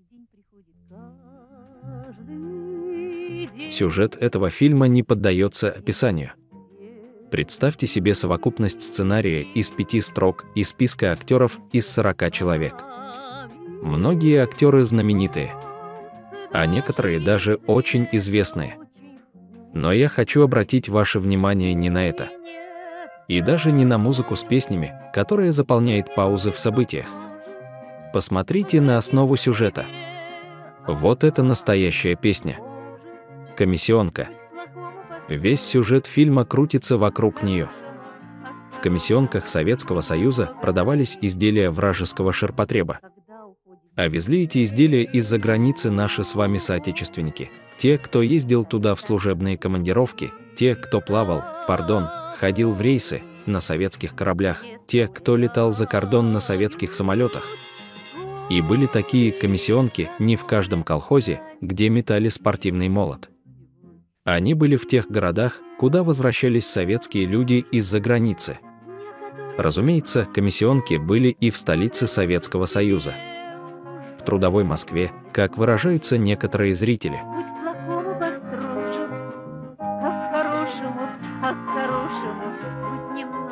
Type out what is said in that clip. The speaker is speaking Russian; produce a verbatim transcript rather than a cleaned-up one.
Сюжет этого фильма не поддается описанию. Представьте себе совокупность сценария из пяти строк и списка актеров из сорока человек. Многие актеры знаменитые, а некоторые даже очень известные. Но я хочу обратить ваше внимание не на это. И даже не на музыку с песнями, которая заполняет паузы в событиях. Посмотрите на основу сюжета. Вот это настоящая песня. Комиссионка. Весь сюжет фильма крутится вокруг нее. В комиссионках Советского Союза продавались изделия вражеского ширпотреба. А везли эти изделия из-за границы наши с вами соотечественники. Те, кто ездил туда в служебные командировки, те, кто плавал, пардон, ходил в рейсы на советских кораблях, те, кто летал за кордон на советских самолетах. И были такие комиссионки не в каждом колхозе, где метали спортивный молот. Они были в тех городах, куда возвращались советские люди из-за границы. Разумеется, комиссионки были и в столице Советского Союза. В трудовой Москве, как выражаются некоторые зрители. К плохому построже, а к хорошему, а к хорошему путь не может.